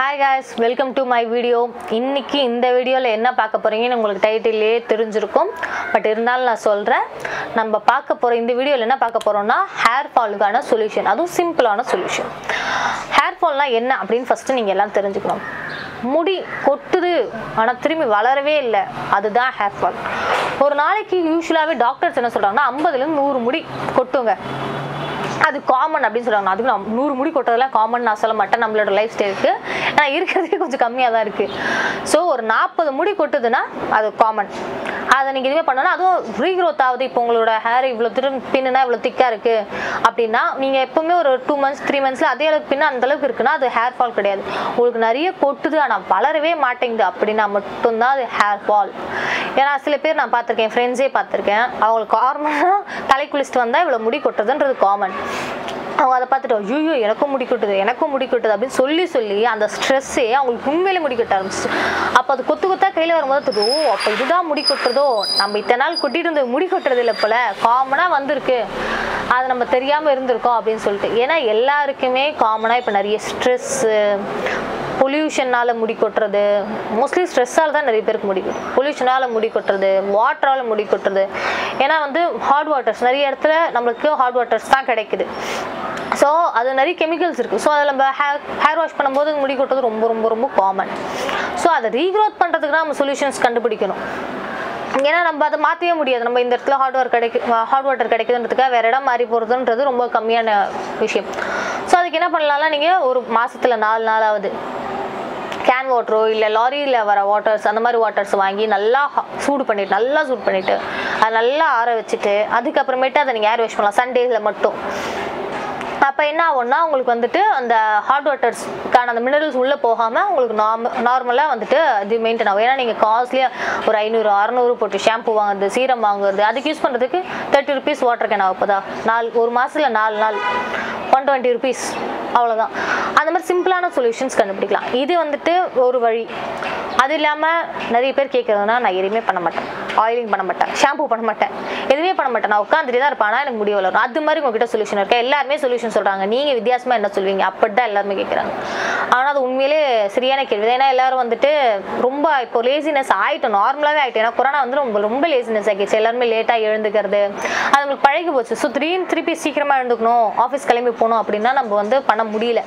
Hi guys, welcome to my video. இன்னைக்கு இந்த வீடியோல என்ன பார்க்க போறீங்கன்னு உங்களுக்கு டைட்டிலே தெரிஞ்சிருக்கும். பட் இருந்தாலும் நான் சொல்றேன். நம்ம பார்க்க போற இந்த வீடியோல என்ன பார்க்க போறோம்னா ஹேர் ஃபாலுக்கான சொல்யூஷன். அதுவும் சிம்பிளான சொல்யூஷன். ஹேர் ஃபால்னா என்ன அப்படினு ஃபர்ஸ்ட் நீங்க எல்லாம் தெரிஞ்சுக்கணும். முடி கொட்டுது ஆனா திரும்பி வளரவே இல்லை, அதுதான் ஹேர் ஃபால். ஒரு நாளைக்கு யூசுவலாவே டாக்டர்ஸ் என்ன சொல்றாங்கன்னா 50 ல இருந்து 100 முடி கொட்டுங்க, அது காமன் அப்படின்னு சொல்றாங்க. அதுக்கு 100 முடி கொட்டதெல்லாம் காமன் நான் சொல்ல மாட்டேன். நம்மளோட லைஃப் ஸ்டைலுக்கு ஆனால் இருக்கிறதே கொஞ்சம் கம்மியாக தான் இருக்குது. ஸோ ஒரு 40 முடி கொட்டுதுன்னா அது காமன். அதை நீங்கள் இதுவே பண்ணோன்னா அதுவும் ரீக்ரோத் ஆகுது. இப்போ உங்களோட ஹேர் இவ்வளோ பின்னுனா இவ்வளோ திக்காக இருக்குது அப்படின்னா நீங்கள் எப்போவுமே ஒரு 2 months 3 monthsல அதே அளவுக்கு பின்ன அந்த அளவுக்கு இருக்குன்னா அது ஹேர் ஃபால் கிடையாது. உங்களுக்கு நிறைய கொட்டுது ஆனால் வளரவே மாட்டேங்குது அப்படின்னா மட்டும்தான் அது ஹேர் ஃபால். ஏன்னா சில பேர் நான் பார்த்துருக்கேன், ஃப்ரெண்ட்ஸே பார்த்துருக்கேன், அவங்களுக்கு காமனாக தலை குளிச்சுட்டு வந்தால் இவ்வளோ முடி கொட்டுறதுன்றது காமன். அவங்க அதை பார்த்துட்டு ஐயோ எனக்கும் முடி கொட்டுது அப்படின்னு சொல்லி அந்த ஸ்ட்ரெஸ்ஸே அவங்களுக்கு உண்மையிலே முடி கொட்ட ஆரம்பிச்சு. அப்போ அது கொத்தா கையில் வரும்போது அப்போ இதுதான் முடி கொட்டுறதோ, நம்ம இத்தனை நாள் கொட்டிட்டு இருந்தது முடி கொட்டுறது இல்லை போல, காமனாக வந்திருக்கு, அது நம்ம தெரியாமல் இருந்திருக்கோம் அப்படின்னு சொல்லிட்டு. ஏன்னா எல்லாருக்குமே காமனாக இப்போ நிறைய ஸ்ட்ரெஸ்ஸு, பொல்யூஷனால் முடி கொட்டுறது, மோஸ்ட்லி ஸ்ட்ரெஸ்ஸால் தான் நிறைய பேருக்கு முடி கொட்டுது. பொல்யூஷனால் முடி கொட்டுறது, வாட்டரால் முடி கொட்டுறது. ஏன்னா ஹாட் வாட்டர்ஸ் நிறைய இடத்துல நம்மளுக்கு ஹாட் வாட்டர்ஸ் தான் கிடைக்குது. ஸோ அது நிறைய கெமிக்கல்ஸ் இருக்குது. ஸோ அதில் நம்ம ஹேர் வாஷ் பண்ணும்போது முடி கொட்டுறது ரொம்ப ரொம்ப ரொம்ப காமன். ஸோ அதை ரீக்ரோத் பண்ணுறதுக்கு தான் நம்ம சொல்யூஷன்ஸ் கண்டுபிடிக்கணும். ஏன்னா நம்ம அதை மாற்றவே முடியாது. நம்ம இந்த இடத்துல ஹாட் வாட்டர் கிடைக்குதுன்றதுக்காக வேறு இடம் மாறி போகிறதுன்றது ரொம்ப கம்மியான விஷயம். ஸோ அதுக்கு என்ன பண்ணலாம்னா நீங்கள் ஒரு மாதத்தில் 4 நாளாவது கேன் வாட்டரோ இல்லை லாரியில் வர வாட்டர்ஸ், அந்த மாதிரி வாட்டர்ஸ் வாங்கி நல்லா சூடு பண்ணிவிட்டு அதை நல்லா ஆற வச்சுட்டு அதுக்கப்புறமேட்டு அதை நீங்கள் ஹேர் வாஷ் பண்ணலாம் சண்டேஸில் மட்டும். அப்போ என்ன ஆகும்னா உங்களுக்கு அந்த ஹாட் வாட்டர்ஸ்க்கான அந்த மினரல்ஸ் உள்ளே போகாமல் உங்களுக்கு நார்மலாக அது மெயின்டைன் ஆகும். ஏன்னா நீங்கள் காஸ்ட்லியாக ஒரு 500-600 போட்டு ஷாம்பு வாங்குறது, சீரம் வாங்குறது, அதுக்கு யூஸ் பண்ணுறதுக்கு 30 rupees வாட்டர் கேன் ஆகுப்பதா ஒரு மாதத்தில் 4 நாள் 120 rupees, அவ்வளோதான். அந்த மாதிரி சிம்பிளான சொல்யூஷன்ஸ் கண்டுபிடிக்கலாம். இது ஒரு வழி. அது இல்லாமல் நிறைய பேர் கேட்குறதுனா நான் எதுவுமே பண்ண மாட்டேன், ஆயிலிங் பண்ண மாட்டேன், ஷாம்பு பண்ண மாட்டேன், எதுவுமே பண்ண மாட்டேன், நான் உட்காந்துட்டு தான் இருப்பேன், ஆனால் எனக்கு முடி வளரும். அது மாதிரி உங்ககிட்ட சொல்யூஷன் இருக்கா? எல்லாருமே சொல்யூஷன் சொல்கிறாங்க, நீங்கள் வித்தியாசமாக என்ன சொல்வீங்க அப்படி தான் எல்லாருமே கேட்குறாங்க. ஆனால் அது உண்மையிலே சரியான கேள்வி. ஏன்னா எல்லாரும் ரொம்ப இப்போ லேசினஸ் ஆகிட்டோம், நார்மலாகவே ஆகிட்டோம். ஏன்னா கொரோனா ரொம்ப லேசினஸ் ஆகிடுச்சு. எல்லாருமே லேட்டாக எழுந்துக்கிறது அது நம்மளுக்கு பழகி போச்சு. ஸோ திருப்பி சீக்கிரமாக எழுந்துக்கணும், ஆஃபீஸ் கிளம்பி போகணும் அப்படின்னா நம்ம பண்ண முடியல.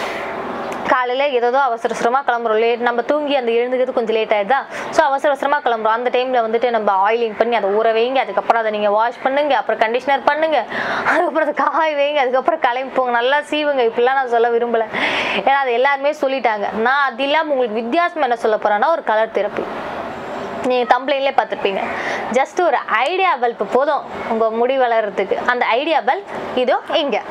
காலையில் ஏதோ அவசரமாக கிளம்புறோம், நம்ம தூங்கி அந்த எழுந்துக்கிறது கொஞ்சம் லேட் ஆகிடுதா. ஸோ அவசரமாக கிளம்புறோம். அந்த டைமில் நம்ம ஆயிலிங் பண்ணி அதை ஊற வைங்க, அதுக்கப்புறம் அதை நீங்கள் வாஷ் பண்ணுங்க, அப்புறம் கண்டிஷனர் பண்ணுங்க, அதுக்கப்புறம் அதை காய வைங்க, அதுக்கப்புறம் கிளம்பி போங்க, நல்லா சீவுங்க. இப்படிலாம் நான் சொல்ல விரும்பலை, ஏன்னா அது எல்லாருமே சொல்லிட்டாங்க. நான் அது இல்லாமல் உங்களுக்கு வித்தியாசம் என்ன சொல்ல போகிறேன்னா ஒரு கலர் தெரப்பி. நீங்கள் தம்ப்ளைன்லேயே பார்த்துருப்பீங்க. ஜஸ்ட் ஒரு ஐடியா பல்ப் போதும் உங்கள் முடி வளர்கிறதுக்கு. அந்த ஐடியா பல்ப் இதோ இங்கே,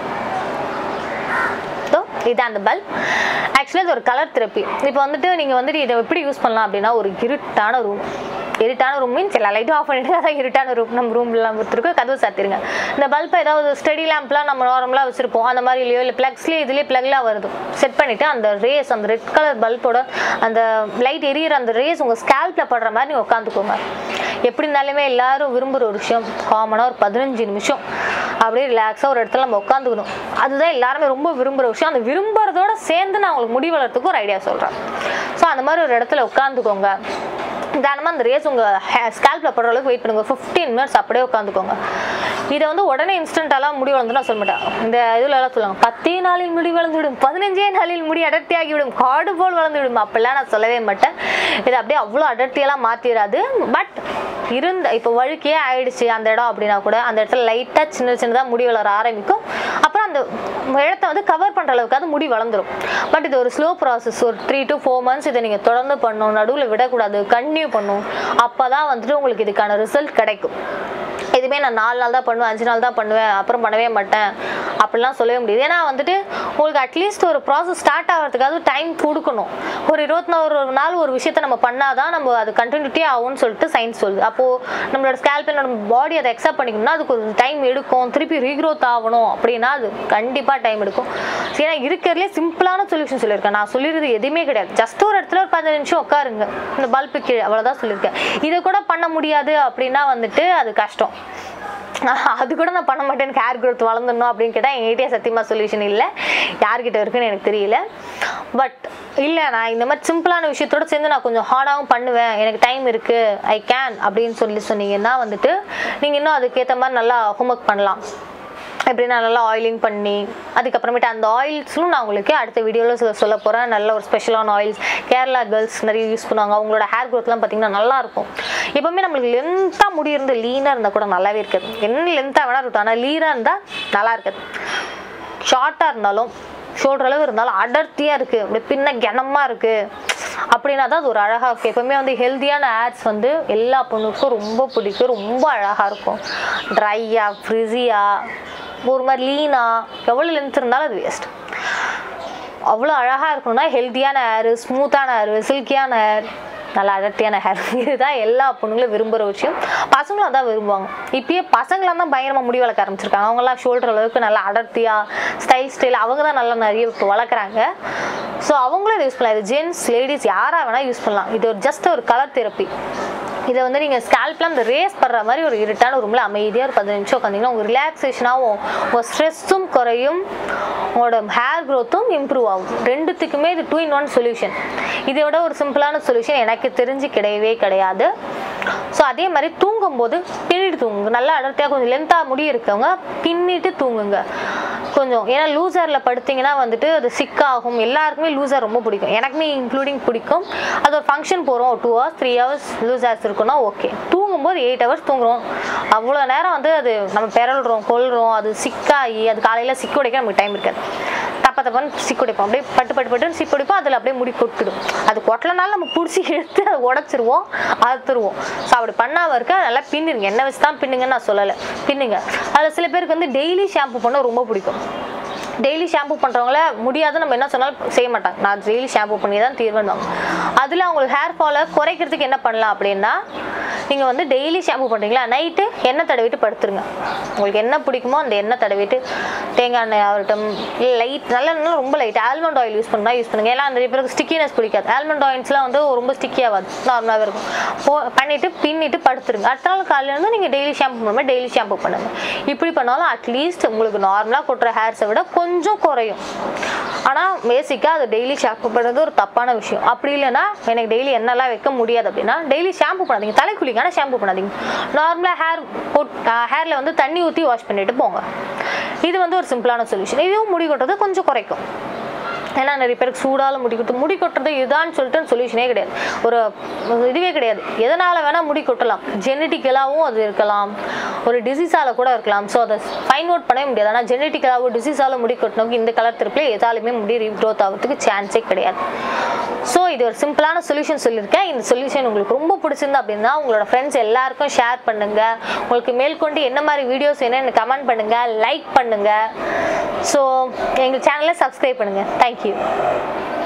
இதான் அந்த பல்ப். ஆக்சுவலாக இது ஒரு கலர் தெரப்பி. இப்போ நீங்கள் இதை எப்படி யூஸ் பண்ணலாம் அப்படின்னா ஒரு இருட்டான ரூம் மீன்ஸ் எல்லா லைட்டும் ஆஃப் பண்ணிட்டு அதான் இருட்டான ரூம், நம்ம ரூம்லாம் கொடுத்துருக்கோம், கதவு சாத்திருங்க. இந்த பல்பை ஏதாவது ஸ்டடி லேம்ப்லாம் நம்ம நார்மலாக வச்சுருப்போம், அந்த மாதிரி இல்லையோ இல்லை ப்ளக்ஸ்லேயே இதுலேயே ப்ளக்லாம் வருது, செட் பண்ணிவிட்டு அந்த ரேஸ், அந்த ரெட் கலர் பல்போட அந்த லைட் எரியிற அந்த ரேஸ் உங்கள் ஸ்கேல்பில் படுற மாதிரி நீங்கள் உட்காந்துக்கோங்க. எப்படி இருந்தாலுமே எல்லாரும் விரும்புகிற ஒரு விஷயம் காமனாக ஒரு 15 நிமிஷம் அப்படியே ரிலாக்ஸாக ஒரு இடத்துல நம்ம உட்காந்துக்கணும். அதுதான் எல்லாருமே ரொம்ப விரும்புகிற விஷயம். அந்த விரும்புறதோட சேர்ந்து நான் உங்களுக்கு முடி வளர்றதுக்கு ஒரு ஐடியா சொல்கிறேன். ஸோ அந்த மாதிரி ஒரு இடத்துல உட்காந்துக்கோங்க. தானமாக அந்த ரேஸ் உங்கள் ஸ்கேல்பில் படுற அளவுக்கு வெயிட் பண்ணுங்க. 15 minutes அப்படியே உட்காந்துக்கோங்க. இதை உடனே இன்ஸ்டன்ட்டாலாம் முடி வளர்ந்து நான் சொல்ல மாட்டேன். இந்த இதுலலாம் சொல்லுவாங்க 10 நாளில் முடி வளர்ந்து விடும், 15 நாளில் முடி அடர்த்தியாகி விடும், காடு போல் வளர்ந்து விடும், அப்படிலாம் நான் சொல்லவே மாட்டேன். இது அப்படியே அவ்வளோ அடர்த்தியெல்லாம் மாற்றிடாது. பட் இப்போ வழுக்கையே ஆயிடுச்சு அந்த இடம் அப்படின்னா கூட அந்த இடத்துல லைட்டாக சின்னதாக முடி வளர ஆரம்பிக்கும். அப்புறம் அந்த இடத்த கவர் பண்ணுற அளவுக்கு அது முடி வளர்ந்துடும். பட் இது ஒரு ஸ்லோ ப்ராசஸ். ஒரு 3 to 4 months இதை நீங்கள் தொடர்ந்து பண்ணணும், நடுவில் விடக்கூடாது, கண்டினியூ பண்ணணும். அப்போ தான் உங்களுக்கு இதுக்கான ரிசல்ட் கிடைக்கும். எதுவுமே நான் 4 நாள் தான் பண்ணுவேன், 5 நாள் தான் பண்ணுவேன், அப்புறம் பண்ணவே மாட்டேன் அப்படிலாம் சொல்லவே முடியாது. ஏன்னா உங்களுக்கு அட்லீஸ்ட் ஒரு ப்ராசஸ் ஸ்டார்ட் ஆகிறதுக்காக டைம் கொடுக்கணும். ஒரு 24 நாள் ஒரு விஷயத்த நம்ம பண்ணாதான் நம்ம அது கண்டினியூட்டி ஆகும்னு சொல்லிட்டு சயின்ஸ் சொல்லுது. அப்போது நம்மளோட ஸ்கேல்பில் நம்ம பாடி அதை அக்செப்ட் பண்ணிக்கணும்னா அதுக்கு ஒரு டைம் எடுக்கும். திருப்பி ரீக்ரோத் ஆகணும் அப்படின்னா அது கண்டிப்பாக டைம் எடுக்கும். ஏன்னா இருக்கிறதுலே சிம்பிளான சொல்யூஷன் சொல்லியிருக்கேன். நான் சொல்லிடுறது எதுவுமே கிடையாது. ஜஸ்ட் ஒரு இடத்துல ஒரு 15 நிமிஷம் உட்காருங்க இந்த பல்பு கீழே, அவ்வளோதான் சொல்லியிருக்கேன். இதை கூட பண்ண முடியாது அப்படின்னா அது கஷ்டம். அது கூட நான் பண்ண மாட்டேன், எனக்கு ஹேர் க்ரோத் வளர்ந்துடணும் அப்படின்னு கேட்டால் என்கிட்டயே சத்தியமாக சொல்யூஷன் இல்லை, யார்கிட்ட இருக்குன்னு எனக்கு தெரியல. பட் இல்லை, நான் இந்த மாதிரி சிம்பிளான விஷயத்தோட சேர்ந்து நான் கொஞ்சம் ஹார்டாகவும் பண்ணுவேன், எனக்கு டைம் இருக்குது, ஐ கேன் அப்படின்னு சொன்னீங்கன்னா வந்துட்டு நீங்கள் இன்னும் அதுக்கேற்ற மாதிரி நல்லா ஹோம்ஒர்க் பண்ணலாம். எப்படின்னா நல்லா ஆயிலிங் பண்ணி அதுக்கப்புறமேட்டு அந்த ஆயில்ஸும் நான் உங்களுக்கு அடுத்த வீடியோவில் சொல்ல போகிறேன். நல்ல ஒரு ஸ்பெஷலான ஆயில்ஸ் கேரளா கேர்ள்ஸ் நிறைய யூஸ் பண்ணுவாங்க. அவங்களோட ஹேர் க்ரோத்லாம் பார்த்திங்கன்னா நல்லாயிருக்கும். எப்போவுமே நம்மளுக்கு லென்த்தாக முடி இருந்து லீனாக இருந்தால் கூட நல்லாவே இருக்காது. என்ன லென்த்தாக வேணால் இருக்கும், ஆனால் லீனாக இருந்தால் நல்லா இருக்காது. ஷார்ட்டாக இருந்தாலும் ஷோல்டர் அளவு இருந்தாலும் அடர்த்தியாக இருக்குது, அப்படியே பின்ன கனமாக இருக்குது அப்படின்னா தான் அது ஒரு அழகாக இருக்கும். எப்போவுமே வந்து ஹெல்த்தியான ஹேர்ஸ் வந்து எல்லா பொண்ணுக்கும் ரொம்ப பிடிக்கும், ரொம்ப அழகாக இருக்கும். ட்ரையாக ஃப்ரிஸியாக ஒரு மாதிரி லீனாக எவ்வளோ லென்த் இருந்தாலும் அது வேஸ்ட். அவ்வளோ அழகாக இருக்கணும்னா ஹெல்த்தியான ஹேர், ஸ்மூத்தான ஹேர், சில்கியான ஹேர், நல்லா அடர்த்தியான ஹேர், இதுதான் எல்லா பொண்ணுங்களும் விரும்புகிற விஷயம். பசங்களும் அதான் விரும்புவாங்க. இப்பயே பசங்களாம் தான் பயங்கரமாக முடி வளர்க்க ஆரம்பிச்சிருக்காங்க. அவங்களாம் ஷோல்டர் அளவுக்கு நல்லா அடர்த்தியாக ஸ்டைல் அவங்க தான் நல்லா நிறைய வளர்க்குறாங்க. ஸோ அவங்களும் யூஸ் பண்ணலாம். இது ஜென்ட்ஸ் லேடிஸ் யாராக வேணால் யூஸ் பண்ணலாம். இது ஒரு ஜஸ்ட் ஒரு கலர் தெரப்பி. இதை வந்து நீங்கள் ஸ்கேல்ப்லாம் இந்த ரேஸ் படுற மாதிரி ஒரு இருட்டான ரூமில் அமைதியாக ஒரு 10 நிமிஷம் உட்காந்திங்கன்னா உங்கள் ரிலாக்ஸேஷனாகவும் உங்கள் ஸ்ட்ரெஸ்ஸும் குறையும், உங்களோட ஹேர் க்ரோத்தும் இம்ப்ரூவ் ஆகும். ரெண்டுத்துக்குமே இது 2-in-1 சொல்யூஷன். இதோட ஒரு சிம்பிளான சொல்யூஷன் எனக்கு தெரிஞ்சு கிடையவே கிடையாது. ஸோ அதே மாதிரி தூங்கும்போது பின்னிட்டு தூங்குங்க. நல்லா அடர்த்தியாக கொஞ்சம் லென்த்தாக முடி இருக்கவங்க பின்னிட்டு தூங்குங்க கொஞ்சம். ஏன்னா லூசரில் படுத்திங்கன்னா வந்துட்டு அது சிக்காகும். எல்லாருக்குமே லூசர் ரொம்ப பிடிக்கும், எனக்குமே இன்க்ளூடிங் பிடிக்கும். அது ஒரு ஃபங்க்ஷன் போகிறோம் 2 hours 3 hours லூசர்ஸ் இருக்குன்னா ஓகே. தூங்கும்போது 8 hours தூங்குறோம், அவ்வளோ நேரம் வந்து அது நம்ம பெறல்றோம் கொள்கிறோம், அது சிக்காகி அது காலையில் சிக்கு உடைக்க நமக்கு டைம் இருக்காது. தப்பான்னு சிக்கு உடைப்போம், அப்படியே பட்டு சிக்கு உடைப்போம், அதில் அப்படியே முடி கொட்டிடும். அது கொட்டலனாலும் நம்ம பிடிச்சி எடுத்து அதை உடச்சிருவோம், அறுத்துருவோம். ஸோ அப்படி பண்ணாமல் இருக்க நல்லா பின்னுங்க. என்ன வச்சு தான் பின்னுங்கன்னு நான் சொல்லலை, பின்னுங்க. அதில் சில பேருக்கு வந்து டெய்லி ஷாம்பு பண்ண ரொம்ப பிடிக்கும். டெய்லி ஷாம்பு பண்ணுறவங்கள முடியாது, நம்ம என்ன சொன்னாலும் செய்ய மாட்டாங்க. நான் டெய்லி ஷாம்பு பண்ணி தான் தீர்வுவாங்க. அதில் அவங்களுக்கு ஹேர் ஃபாலை குறைக்கிறதுக்கு என்ன பண்ணலாம் அப்படின்னா, நீங்கள் வந்து டெய்லி ஷாம்பு பண்ணுறீங்களா, நைட்டு எண்ணெய் தடவிட்டு படுத்துருங்க. உங்களுக்கு என்ன பிடிக்குமோ அந்த எண்ணெய் தடவிட்டு, தேங்காய் எண்ணெய் ஆகட்டும், இல்லை லைட் நல்ல ரொம்ப லைட் ஆல்மண்ட் ஆயில் யூஸ் பண்ணால் யூஸ் பண்ணுங்கள். ஏன்னா நிறைய பேருக்கு ஸ்டிக்கினஸ் பிடிக்காது. ஆல்மண்ட் ஆயில்ஸ்லாம் வந்து ரொம்ப ஸ்டிக்கி ஆகாது, நார்மலாகவே இருக்கும். பண்ணிவிட்டு பின்னிட்டு படுத்துருங்க. அடுத்த நாள் காலையில் வந்து நீங்கள் டெய்லி ஷாம்பு பண்ணும்போது டெய்லி ஷாம்பு பண்ணுங்கள். இப்படி பண்ணாலும் அட்லீஸ்ட் உங்களுக்கு நார்மலாக கொட்டுற ஹேர்ஸை விட கொஞ்சம் குறையும். ஆனால் பேசிக்காக அது டெய்லி ஷாம்பு பண்ணுறது ஒரு தப்பான விஷயம். அப்படி இல்லைன்னா எனக்கு டெய்லி எண்ணெய்லாம் வைக்க முடியாது அப்படின்னா டெய்லி ஷாம்பு பண்ணாதீங்க, தலை குளிக்கான ஷாம்பு பண்ணாதீங்க. நார்மலாக ஹேரில் வந்து தண்ணி ஊற்றி வாஷ் பண்ணிட்டு போங்க. இது வந்து ஒரு சிம்பிளான சொல்யூஷன். இதுவும் முடி கொட்டுறது கொஞ்சம் குறைக்கும். ஏன்னா நிறைய பேருக்கு சூடால முடி கொட்டுறது இதுதான் சொல்லிட்டு சொல்யூஷனே கிடையாது, ஒரு இதுவே கிடையாது. எதனால் வேணால் முடி கொட்டலாம், ஜெனட்டிக்கலாகவும் அது இருக்கலாம், ஒரு டிசீஸால் கூட இருக்கலாம். ஸோ அதை ஃபைண்ட் அவுட் பண்ணவே முடியாது. ஆனால் ஜெனட்டிக்கலாகவும் டிசீஸால் முடி கொட்டினவங்க இந்த கலர் திருப்பில் எதாலுமே முடி ரீக்ரோத் ஆகிறதுக்கு சான்ஸே கிடையாது. ஸோ இது ஒரு சிம்பிளான சொல்யூஷன் சொல்லியிருக்கேன். இந்த சொல்யூஷன் உங்களுக்கு ரொம்ப பிடிச்சிருந்தா அப்படின்னா உங்களோட ஃப்ரெண்ட்ஸ் எல்லாருக்கும் ஷேர் பண்ணுங்கள். உங்களுக்கு மேற்கொண்டு என்ன மாதிரி வீடியோஸ் என்னன்னு கமெண்ட் பண்ணுங்கள், லைக் பண்ணுங்கள். ஸோ எங்கள் சேனலை சப்ஸ்கிரைப் பண்ணுங்கள். தேங்க்யூ.